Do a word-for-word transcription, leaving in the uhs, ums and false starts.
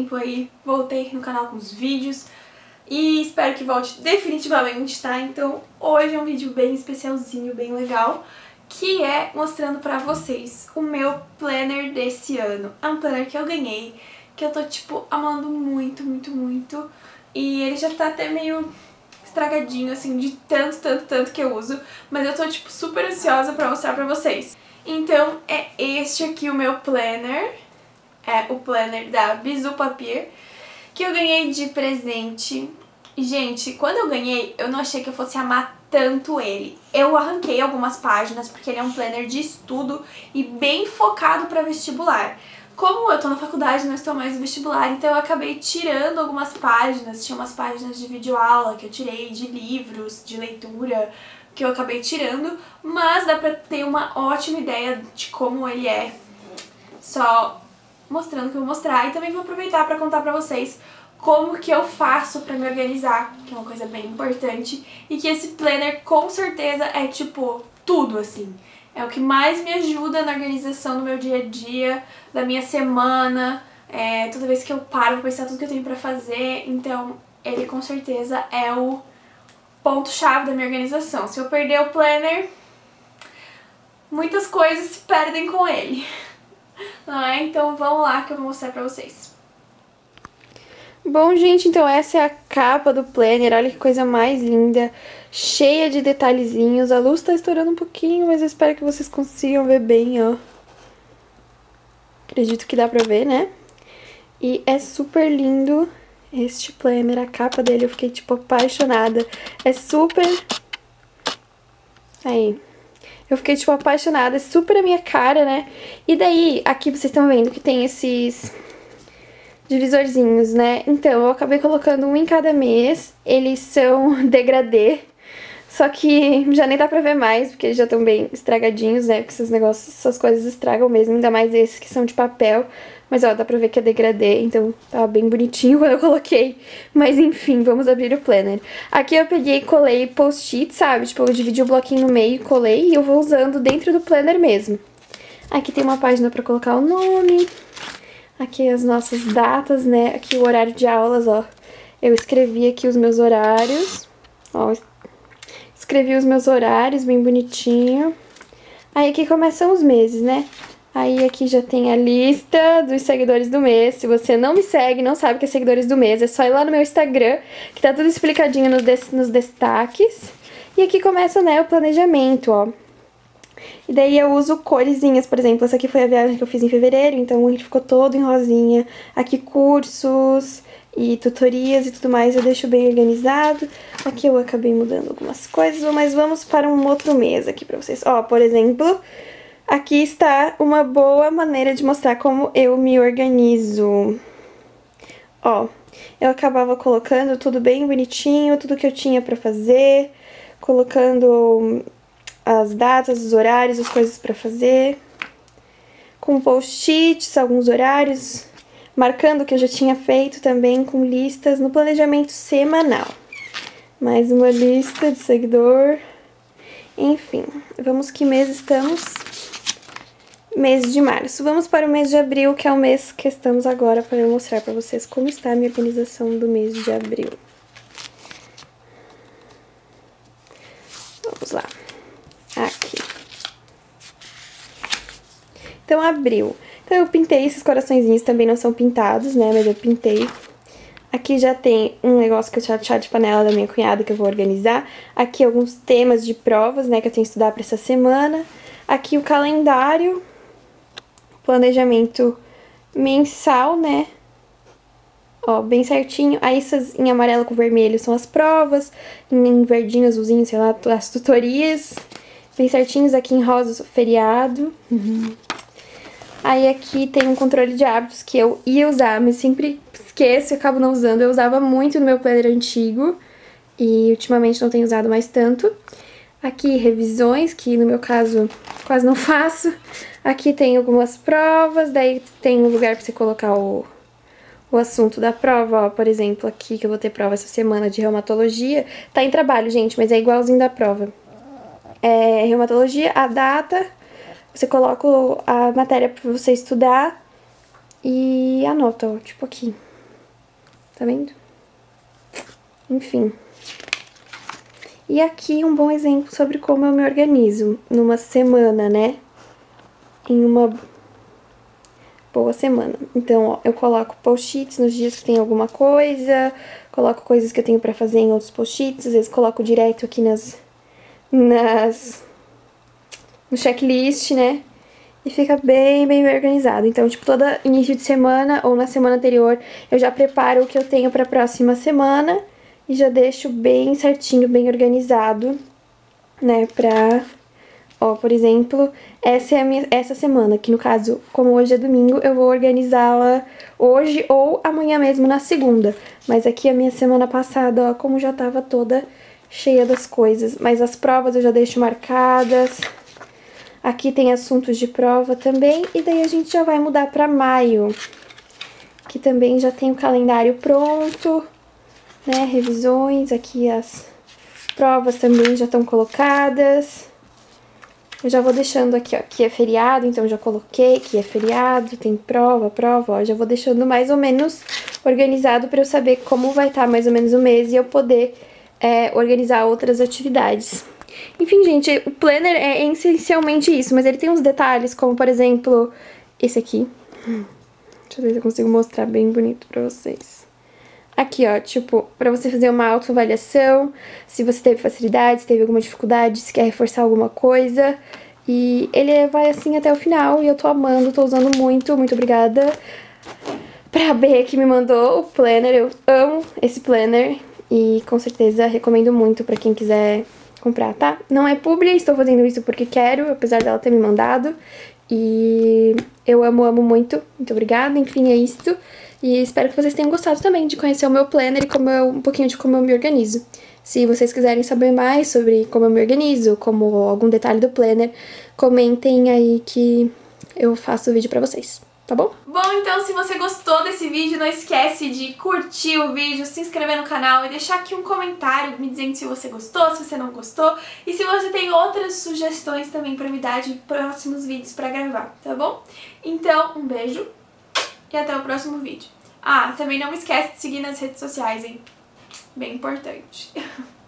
tempo aí voltei no canal com os vídeos e espero que volte definitivamente, tá? Então hoje é um vídeo bem especialzinho, bem legal, que é mostrando pra vocês o meu planner desse ano. É um planner que eu ganhei, que eu tô, tipo, amando muito, muito, muito. E ele já tá até meio estragadinho, assim, de tanto, tanto, tanto que eu uso. Mas eu tô, tipo, super ansiosa pra mostrar pra vocês. Então, é este aqui o meu planner. É o planner da Bisou Papier, que eu ganhei de presente. E, gente, quando eu ganhei, eu não achei que eu fosse amar tanto ele. Eu arranquei algumas páginas, porque ele é um planner de estudo e bem focado pra vestibular. Como eu tô na faculdade, não estou mais no vestibular, então eu acabei tirando algumas páginas. Tinha umas páginas de videoaula que eu tirei, de livros, de leitura, que eu acabei tirando. Mas dá pra ter uma ótima ideia de como ele é, só mostrando o que eu vou mostrar. E também vou aproveitar pra contar pra vocês como que eu faço pra me organizar, que é uma coisa bem importante. E que esse planner com certeza é tipo tudo, assim. É o que mais me ajuda na organização do meu dia a dia, da minha semana, é, toda vez que eu paro pra pensar tudo que eu tenho pra fazer. Então ele com certeza é o ponto-chave da minha organização. Se eu perder o planner, muitas coisas se perdem com ele, não é? Então vamos lá que eu vou mostrar pra vocês. Bom, gente, então essa é a capa do planner, olha que coisa mais linda, cheia de detalhezinhos. A luz tá estourando um pouquinho, mas eu espero que vocês consigam ver bem, ó. Acredito que dá pra ver, né? E é super lindo este planner, a capa dele, eu fiquei, tipo, apaixonada. É super... Aí... Eu fiquei, tipo, apaixonada, é super a minha cara, né? E daí, aqui vocês estão vendo que tem esses divisorzinhos, né? Então, eu acabei colocando um em cada mês. Eles são degradê, só que já nem dá pra ver mais, porque eles já estão bem estragadinhos, né? Porque esses negócios, essas coisas estragam mesmo, ainda mais esses que são de papel. Mas, ó, dá pra ver que é degradê, então tava bem bonitinho quando eu coloquei. Mas, enfim, vamos abrir o planner. Aqui eu peguei e colei post-it, sabe? Tipo, eu dividi o bloquinho no meio e colei, e eu vou usando dentro do planner mesmo. Aqui tem uma página pra colocar o nome. Aqui as nossas datas, né? Aqui o horário de aulas, ó. Eu escrevi aqui os meus horários. Ó, escrevi os meus horários bem bonitinho. Aí aqui começam os meses, né? Aí aqui já tem a lista dos seguidores do mês. Se você não me segue, não sabe o que é seguidores do mês, é só ir lá no meu Instagram, que tá tudo explicadinho no des nos destaques. E aqui começa, né, o planejamento, ó. E daí eu uso coresinhas, por exemplo, essa aqui foi a viagem que eu fiz em fevereiro, então ele ficou todo em rosinha. Aqui cursos e tutorias e tudo mais eu deixo bem organizado. Aqui eu acabei mudando algumas coisas, mas vamos para um outro mês aqui pra vocês. Ó, por exemplo... Aqui está uma boa maneira de mostrar como eu me organizo. Ó, eu acabava colocando tudo bem bonitinho, tudo que eu tinha pra fazer, colocando as datas, os horários, as coisas pra fazer, com post-its, alguns horários, marcando o que eu já tinha feito também com listas no planejamento semanal. Mais uma lista de seguidor. Enfim, vamos que mês estamos... Mês de março. Vamos para o mês de abril, que é o mês que estamos agora, para eu mostrar para vocês como está a minha organização do mês de abril. Vamos lá. Aqui. Então, abril. Então, eu pintei esses coraçõezinhos, também não são pintados, né, mas eu pintei. Aqui já tem um negócio que eu tinha chá de panela da minha cunhada, que eu vou organizar. Aqui alguns temas de provas, né, que eu tenho que estudar para essa semana. Aqui o calendário... Planejamento mensal, né? Ó, bem certinho. Aí essas em amarelo com vermelho são as provas, em verdinho, azulzinho, sei lá, as tutorias. Bem certinhos. Aqui em rosa, o feriado. Uhum. Aí aqui tem um controle de hábitos que eu ia usar, mas sempre esqueço e acabo não usando. Eu usava muito no meu planner antigo e ultimamente não tenho usado mais tanto. Aqui, revisões, que no meu caso quase não faço. Aqui tem algumas provas, daí tem um lugar pra você colocar o, o assunto da prova, ó. Por exemplo, aqui que eu vou ter prova essa semana de reumatologia. Tá em trabalho, gente, mas é igualzinho da prova. É reumatologia, a data, você coloca a matéria pra você estudar e anota, ó, tipo aqui. Tá vendo? Enfim. E aqui um bom exemplo sobre como eu me organizo numa semana, né? Em uma boa semana. Então, ó, eu coloco post-its nos dias que tem alguma coisa, coloco coisas que eu tenho pra fazer em outros post-its, às vezes coloco direto aqui nas... nas... no checklist, né? E fica bem, bem organizado. Então, tipo, todo início de semana ou na semana anterior, eu já preparo o que eu tenho pra próxima semana e já deixo bem certinho, bem organizado, né, pra... Ó, por exemplo, essa é a minha, essa semana, que no caso, como hoje é domingo, eu vou organizá-la hoje ou amanhã mesmo, na segunda. Mas aqui a minha semana passada, ó, como já tava toda cheia das coisas. Mas as provas eu já deixo marcadas. Aqui tem assuntos de prova também. E daí a gente já vai mudar pra maio, que também já tem o calendário pronto, né, revisões. Aqui as provas também já estão colocadas. Eu já vou deixando aqui, ó, que é feriado, então já coloquei que é feriado, tem prova, prova, ó, já vou deixando mais ou menos organizado pra eu saber como vai estar mais ou menos o mês e eu poder é, organizar outras atividades. Enfim, gente, o planner é essencialmente isso, mas ele tem uns detalhes, como por exemplo, esse aqui. Deixa eu ver se eu consigo mostrar bem bonito pra vocês. Aqui, ó, tipo, pra você fazer uma autoavaliação, se você teve facilidade, se teve alguma dificuldade, se quer reforçar alguma coisa. E ele vai assim até o final e eu tô amando, tô usando muito, muito obrigada pra B que me mandou o planner. Eu amo esse planner e com certeza recomendo muito pra quem quiser comprar, tá? Não é publi, estou fazendo isso porque quero, apesar dela ter me mandado. E eu amo, amo muito, muito obrigada, enfim, é isso. E espero que vocês tenham gostado também de conhecer o meu planner e como eu, um pouquinho de como eu me organizo. Se vocês quiserem saber mais sobre como eu me organizo, como algum detalhe do planner, comentem aí que eu faço o vídeo pra vocês, tá bom? Bom, então se você gostou desse vídeo, não esquece de curtir o vídeo, se inscrever no canal e deixar aqui um comentário me dizendo se você gostou, se você não gostou e se você tem outras sugestões também pra me dar de próximos vídeos pra gravar, tá bom? Então, um beijo e até o próximo vídeo. Ah, também não me esquece de seguir nas redes sociais, hein? Bem importante.